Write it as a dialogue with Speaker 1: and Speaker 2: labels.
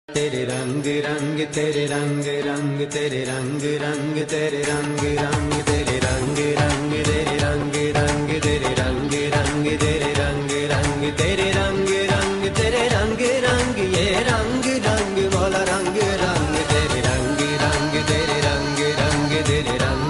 Speaker 1: तेरे रंग रंग तेरे रंग रंग तेरे रंग रंग तेरे रंग रंग तेरे रंग रंग तेरे रंग रंग तेरे रंग रंग तेरे रंग रंग तेरे रंग रंग तेरे रंग रंग ये रंग रंग वाला रंग रंग तेरे रंग रंग तेरे रंग रंग तेरे रंग